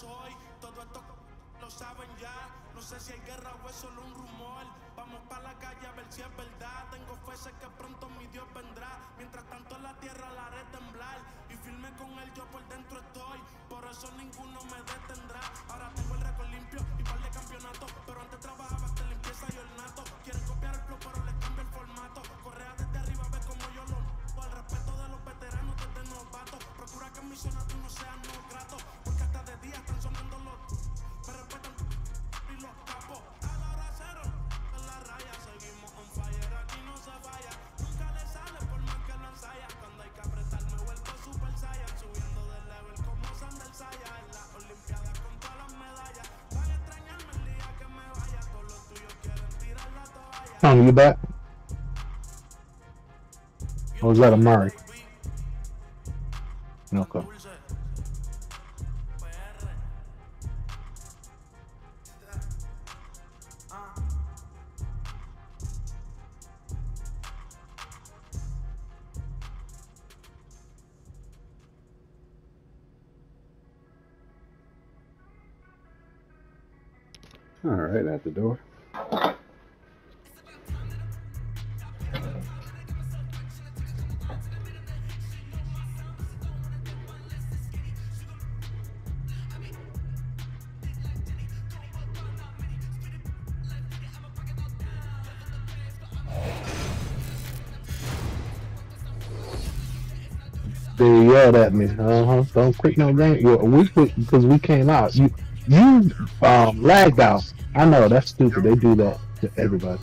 soy. Todo esto lo saben ya. No sé si hay guerra o es solo un rumor. Vamos pa' la calle a ver si es verdad. Tengo fe, sé que pronto mi Dios vendrá. Mientras tanto la tierra la haré temblar. Y firme con él yo por dentro estoy. Por eso ninguno me detendrá. Ahora tengo el récord limpio y par de campeonatos. Pero antes trabajaba hasta limpieza y ornato. Quieren copiar el flow pero les cambio el formato. Correa desde arriba, ves como yo lo al respeto de los veteranos desde novatos. Procura que en mi zona tú no seas no grato. Porque hasta de día están sonando los. Me respetan y los capos. A la hora cero, en la raya. Seguimos on fire, aquí no se vaya. Nunca le sale por más que lo ensaya. Cuando hay que apretar me vuelvo super saiyan. Subiendo de level como Sandel Saya. En las olimpiadas con todas las medallas. Van a extrañarme el día que me vaya. Todos los tuyos quieren tirar la toalla. You back? Or was that a Murray? Okay. All right, at the door. They yelled at me. Don't quit no game. Well, we quit because we came out. You lagged out. I know that's stupid. They do that to everybody.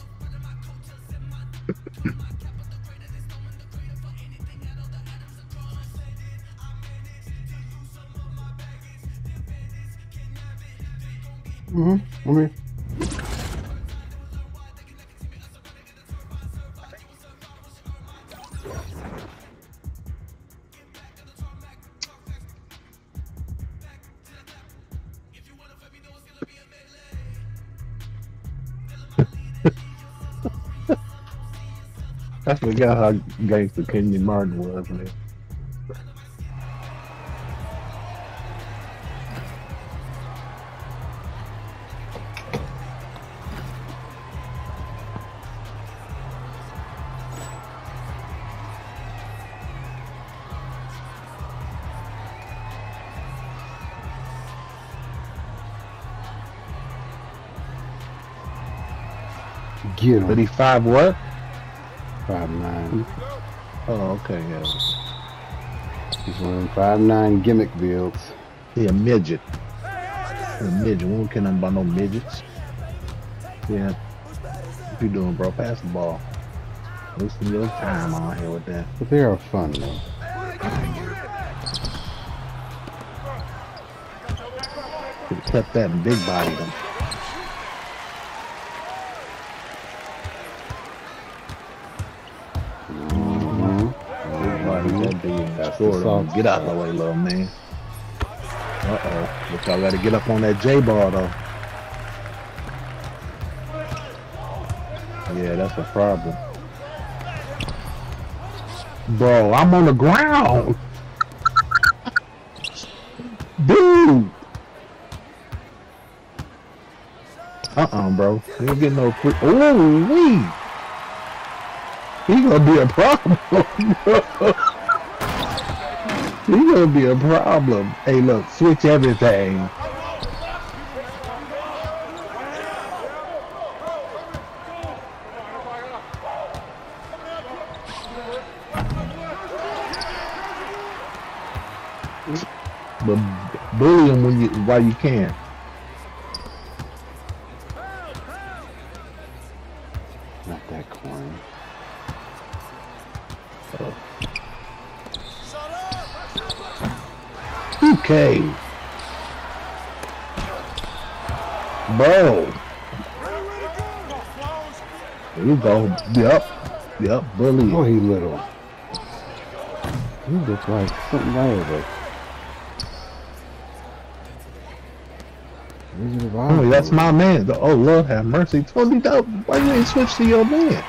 I mean. I forgot how gangster Kenyon Martin was, man. Get him. 35 what? 5'9". Oh, okay, yeah. He's one of them 5'9" gimmick builds. He a midget. He a midget. We don't care nothing about no midgets. Yeah. What you doing, bro? Pass the ball. Wasting your time on here with that. But they are fun, though. Could've kept that and big body them. Get out the way, little man. But y'all gotta get up on that J-ball, though. Yeah, that's a problem. Bro, I'm on the ground. Dude. Bro. You ain't getting no free. Ooh, wee. He gonna be a problem. He gonna be a problem. Hey, look, switch everything. But bully him while you can. Not that corny. Okay. Bro. There you go. Yep, bully. Oh, he little. He looks like something over. Oh, that's my man. Oh, Lord have mercy. Tony, why you ain't switch to your man?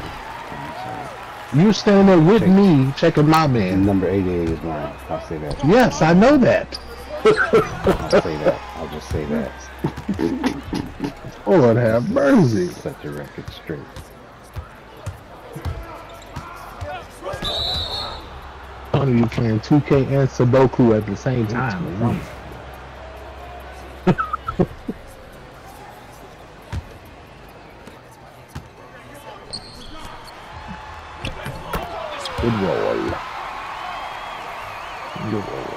You standing there with me checking my man. Number 88 is mine. I'll say that. Yes, I know that. I'll say that. I'll just say that. Lord have mercy. Set the record straight. Tony, you playing 2K and Sudoku at the same time. Good roll. Good roll.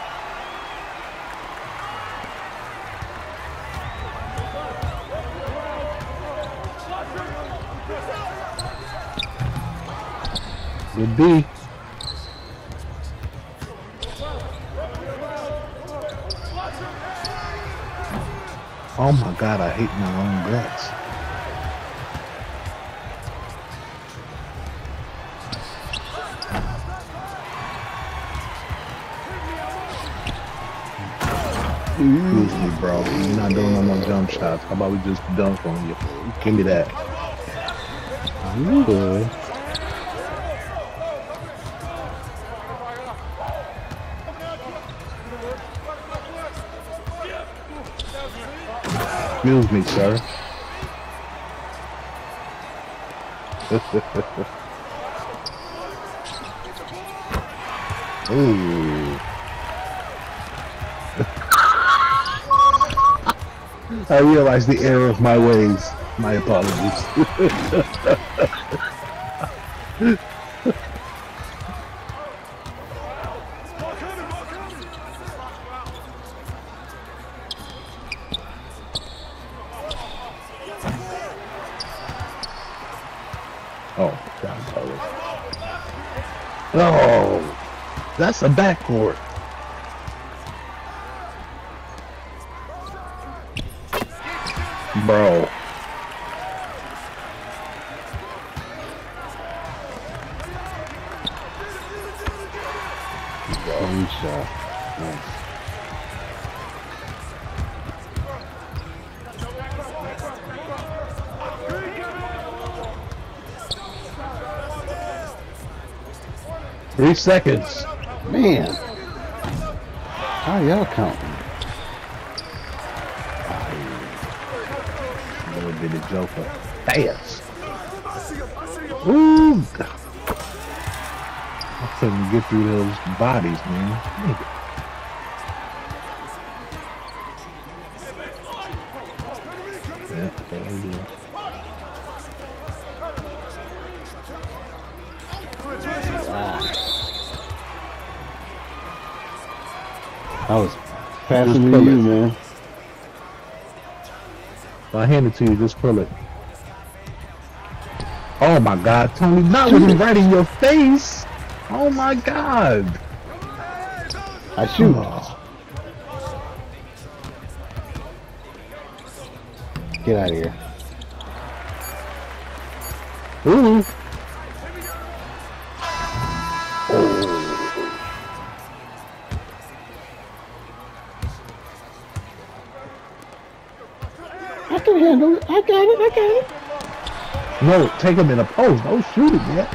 Good D. Oh my God, I hate my own guts. Excuse me, bro. You're not doing no more jump shots. How about we just dunk on you? Give me that. You good. Excuse me, sir. Ooh. I realize the error of my ways. My apologies. Oh, that's a backcourt. Bro. One shot. Nice. Three seconds. Man. How y'all counting? Little bitty joker. Dance. Ooh. I couldn't get through those bodies, man. Yeah, there we go. I was passing to you, man. If I hand it to you, just pull it. Oh my God, Tony, not with him right in your face. Oh my God. I shoot. Oh. Get out of here. Ooh. I can handle it. I got it. I got it. No, take him in a post. Don't shoot it yet.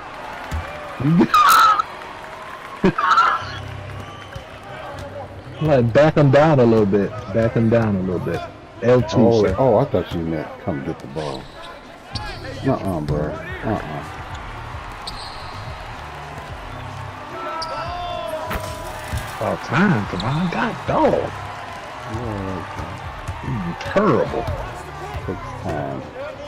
Like, back him down a little bit. Back him down a little bit. L2, Oh, sir. oh, I thought you meant come get the ball. Bro. About time, come on. God dog. Terrible. Takes time.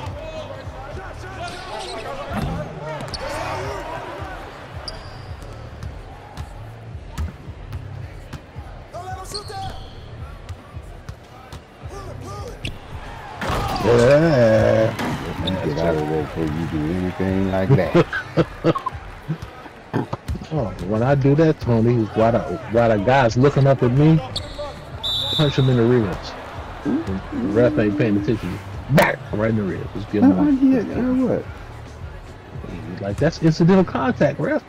Yeah. You get out of there before you do anything like that. Oh, when I do that, Tony, while the guy's looking up at me, punch him in the ribs. The ref ain't paying attention. Back right in the ribs. Just give him What? like, that's incidental contact, ref.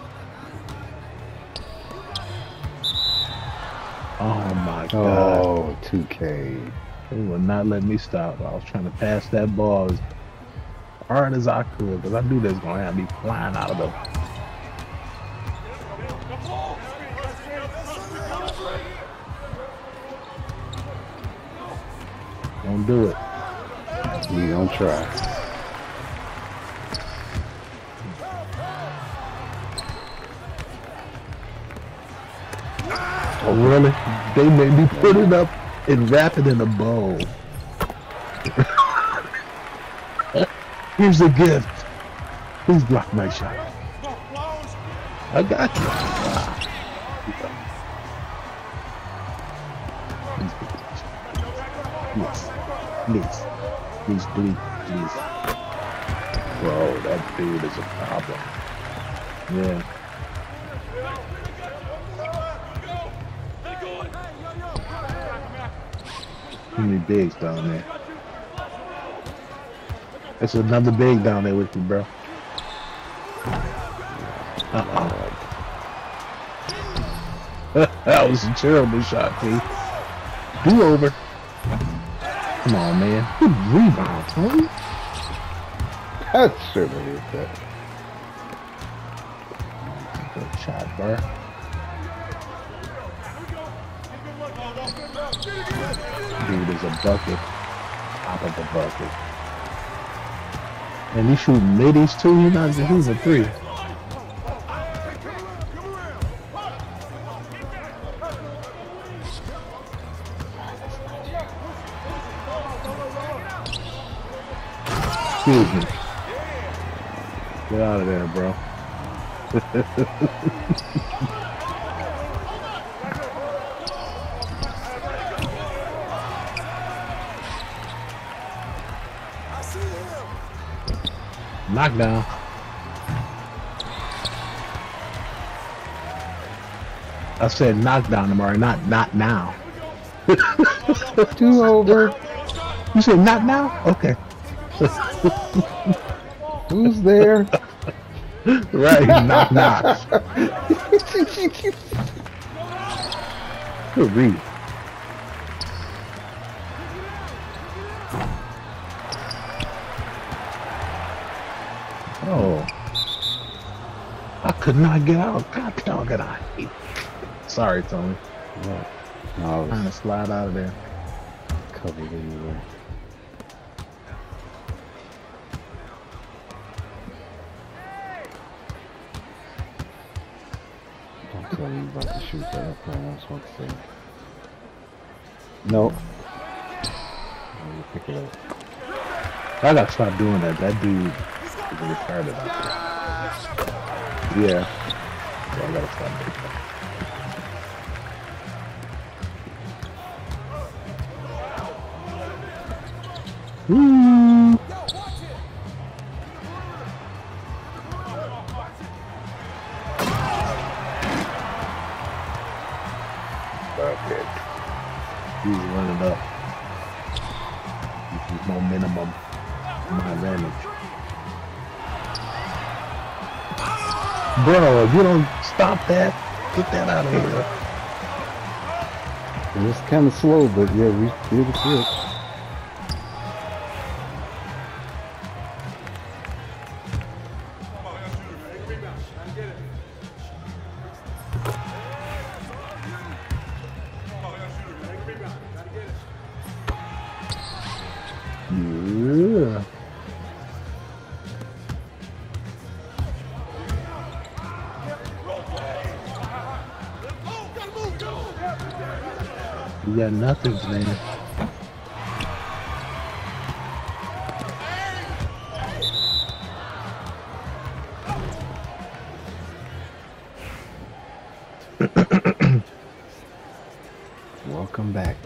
Oh my God. Oh, 2K. They would not let me stop. I was trying to pass that ball as hard as I could, because I knew they was going to have me flying out of the... Don't do it. We gonna try. Oh, really? They made me put it up and wrap it in a bowl. Here's a gift. Please block my shot. I got you. Please, please. Bro, that dude is a problem. Yeah. Too many bigs down there. There's another big down there with you, bro. That was a terrible shot, T. Do over. Come on, man. Good rebound, Tony. That certainly is that. Good shot, bro. Dude is a bucket. Top of the bucket. And he's shooting middies too. He's a three. Excuse me. Get out of there, bro. Knockdown. I said knockdown, Amari, not now. Two over. You said not now? Okay. Who's there? Right, knock. Good read. Oh. I could not get out. God dog it, I hate it. Sorry, Tony. Yeah. No, I was Trying to slide out of there. covered anyway. Don't tell me about to shoot that up there. I just want to say. Nope. Let me pick it up. I gotta stop doing that. That dude is retarded out there. Yeah. So I gotta stop doing that. Woo! Perfect. He's running up. This is no minimum. My advantage. Bro, if you don't stop that, get that out of here. It was kind of slow, but yeah, we did it good. Yeah. You got nothing, man. Welcome back.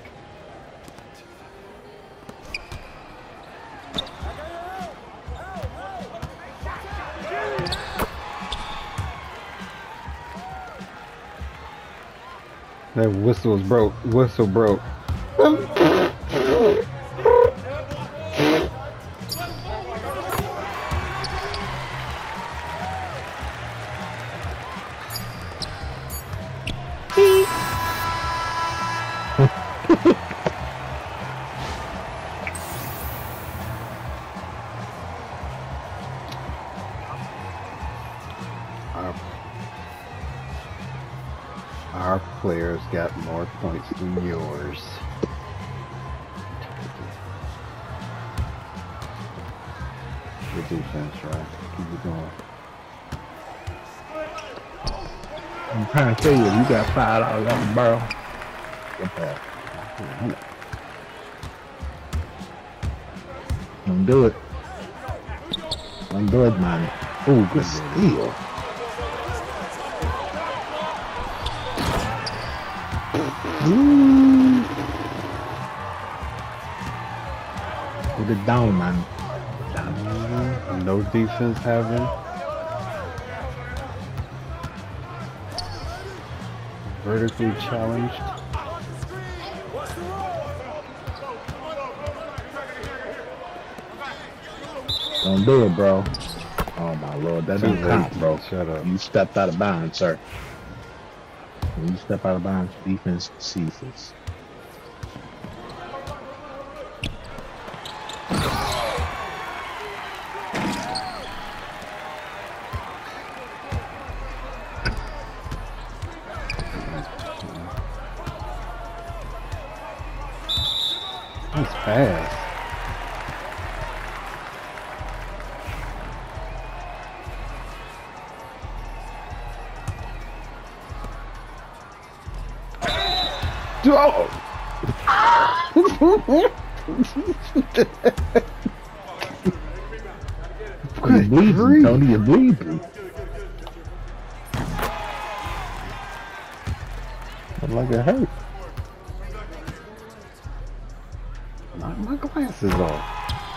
That whistle is broke. Whistle broke. Our players got more points than yours. defense, right? Keep it going. I'm trying to tell you, if you got $5 out the barrel, get that. Don't do it. Don't do it, man. Oh, good steal. Put it down, man. No defense having. Vertically challenged. Don't do it, bro. Oh my lord, that don't count, bro. Shut up. You stepped out of bounds, sir. When you step out of bounds, defense ceases. That's fast. Oh! You're bleeding, Tony. You're bleeding. Like it hurt. Knock my glasses off.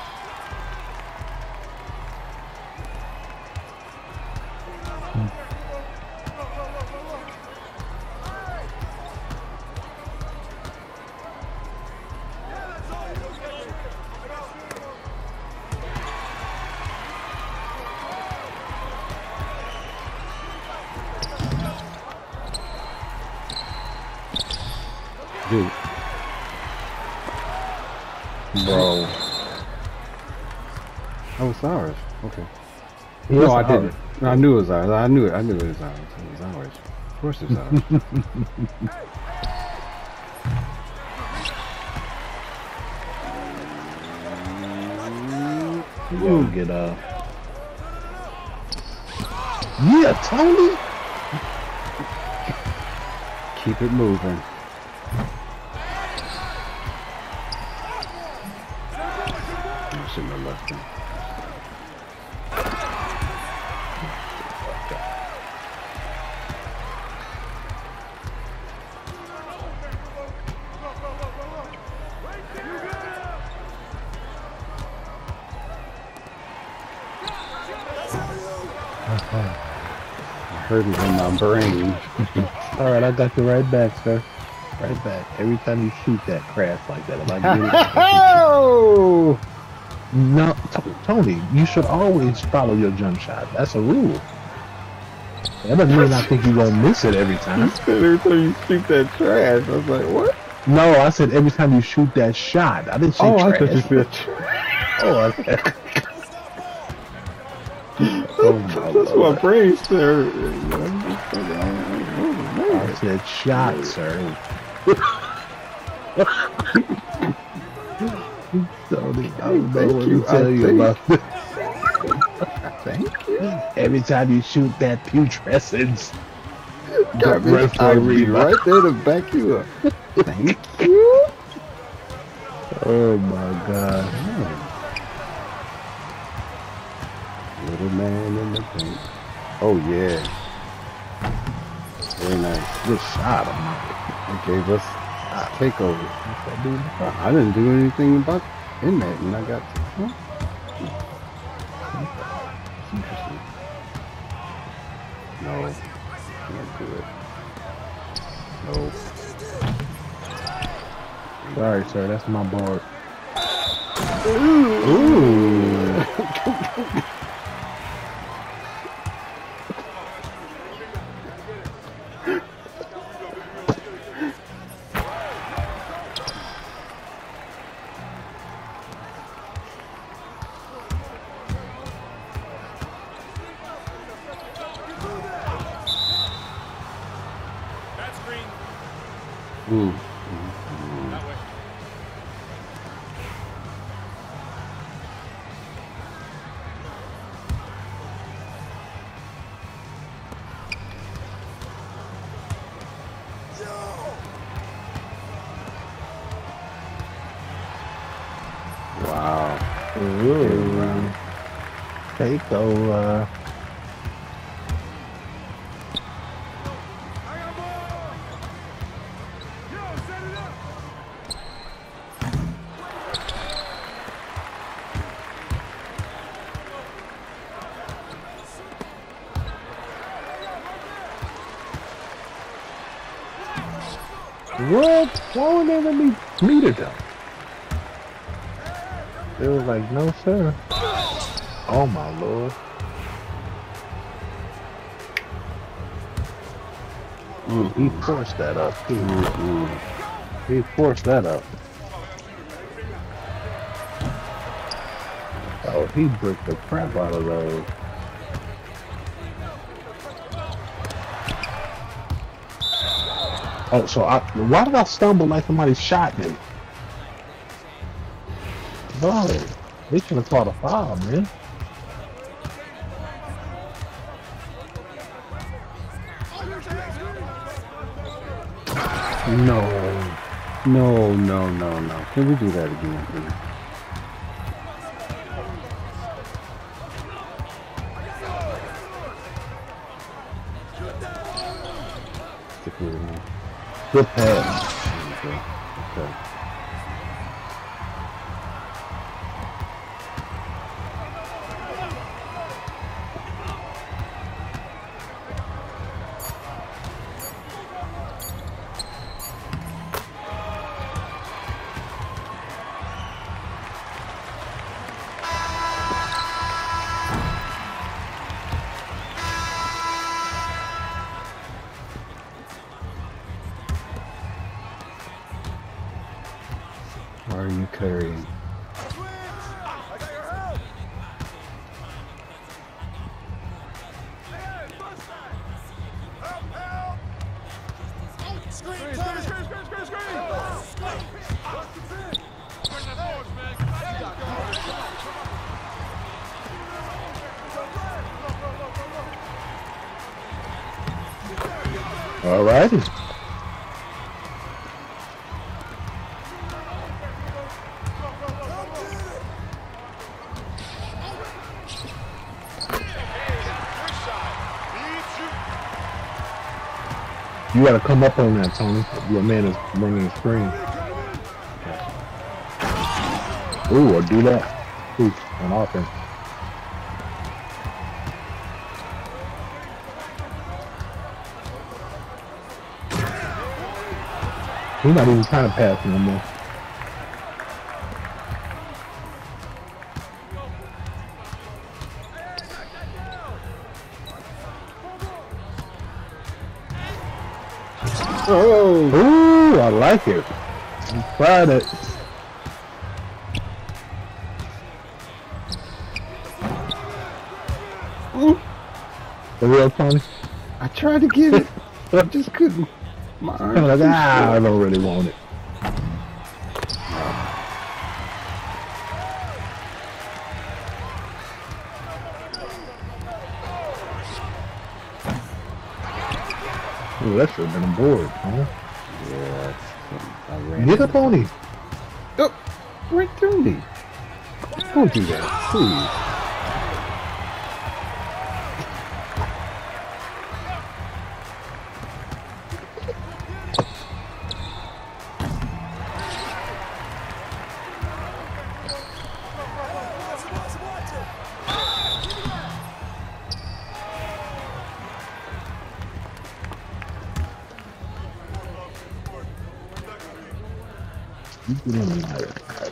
Dude. Bro. Oh, it's ours. Okay. Yes, No, I didn't. No, I knew it was ours. I knew it was ours. It was ours. Of course it was ours. You gotta get Yeah, Tony. Keep it moving. I shouldn't have left him. Hurting in my brain. All right, I got you right back, sir. Right back. Every time you shoot that craft like that, if I get it, Oh! no, Tony, you should always follow your jump shot. That's a rule. That doesn't mean I think you're gonna miss it every time. Every time you shoot that trash, I was like, what? No, I said every time you shoot that shot. I didn't say I trash. thought you said trash. Oh, okay. Oh my That's Lord. my brain sir. I said shot, sir. Tony, I don't know what to tell you about this. Thank you. Every time you shoot that putrescence, Got me. run for a I'll be rebound. right there to back you up. Thank you. Oh my God. Little man in the paint. Oh yeah. Very nice. Good shot, man. It gave us a takeover. I didn't do anything about in that, and I got. Huh? That's interesting. No, can't do it. No. Sorry, sir. That's my board. Ooh. Ooh. Wow. Ooh. Take over. What? Why would they let me meet it though? They was like, no sir. Oh my lord. He forced that up too. He forced that up. Oh, he bricked the crap out of those. Oh, so why did I stumble like somebody shot me? Oh, they should have caught a foul, man. No. No, no, no, no. Can we do that again, please? Stick with it, man. Good pass. Okay. Okay. Why are you carrying? All righty. You gotta come up on that, Tony. Your man is running the screen. Ooh, or do that. Ooh, on offense. He's not even trying to pass no more. Oh! Ooh, I like it. I'm proud of it. Ooh. The real Tony? I tried to get it, but I just couldn't. My I'm arm. like, I don't really want it. Ooh, that should have been a board, huh? Yeah, I ran. Get up on him. Oh, right through me. Don't do that, please. You get in there.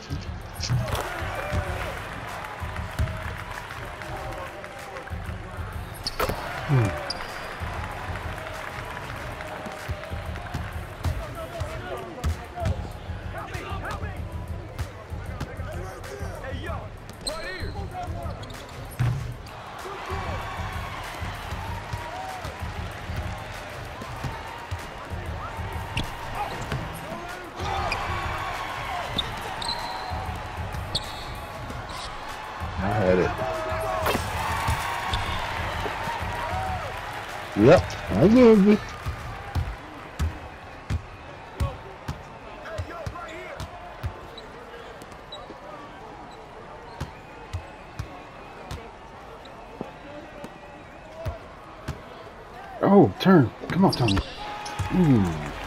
I had it. Yep, I gave you. Oh, turn. Come on, Tony. Ooh.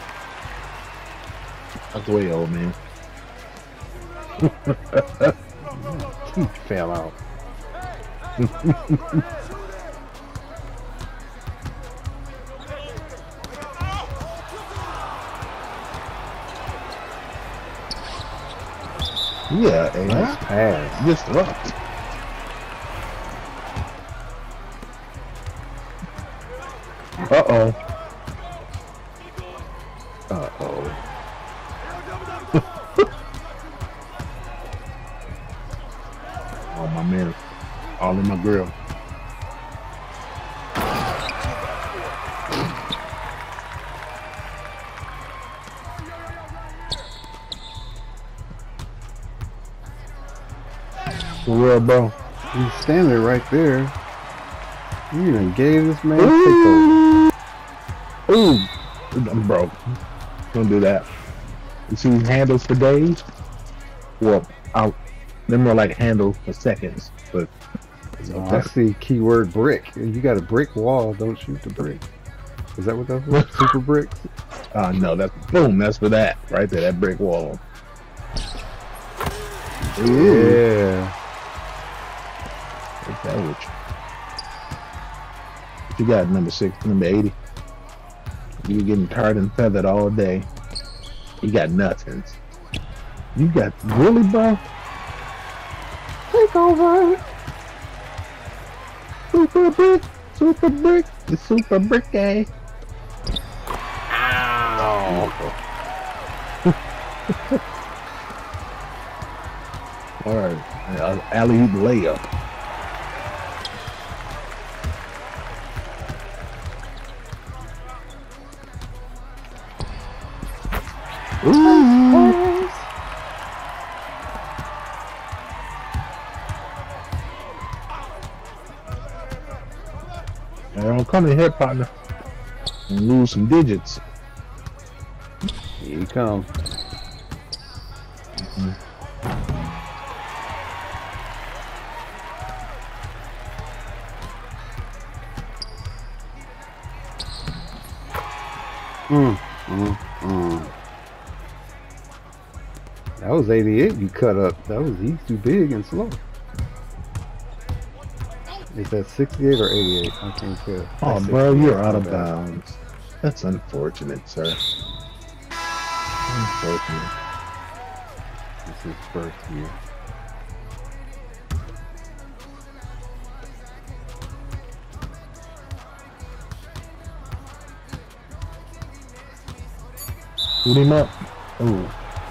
That's the way, old man. He fell out. Yeah, and Nice pass. disrupt. Uh-oh. Uh-oh. Oh, my man. All in my grill. For real, bro. He's standing right there. You even gave this man a Ooh, I'm broke. Don't do that. You see handles for days? Well, they're more like handles for seconds. But Oh, I see keyword brick. You got a brick wall. Don't shoot the brick. Is that what that was? Super bricks? no, that's boom. That's for that right there. That brick wall. Ooh. Yeah. Take that with you. What you got, number 6, number 80? You getting tarred and feathered all day. You got nothing. You got really, bro? Take over. Super brick, the super brick guy. Ow. All right, alley-oop layup. Ooh. Don't come in here, partner, and lose some digits. Here you come. That was 88 you cut up. He's too big and slow. Is that 68 or 88? I can't tell. Oh, bro, you're out of bounds. That's unfortunate, sir. Unfortunate. This is first year. Shoot him up. Ooh.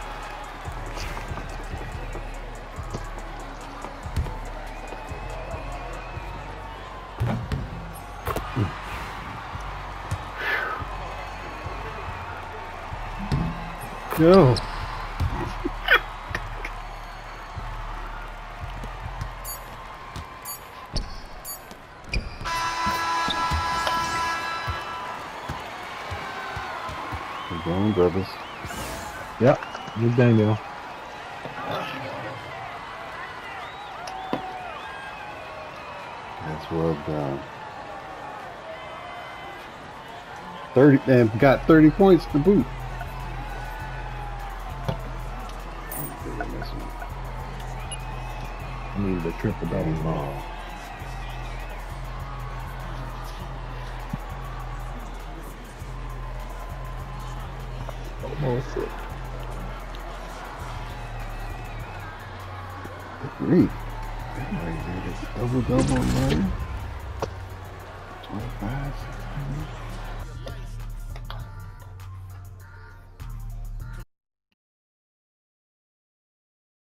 Go. We're going, brothers. Yep. Good bingo. That's well done. 30 and got 30 points to boot. I needed a triple double ball. Almost it. Great. Double, man. 25.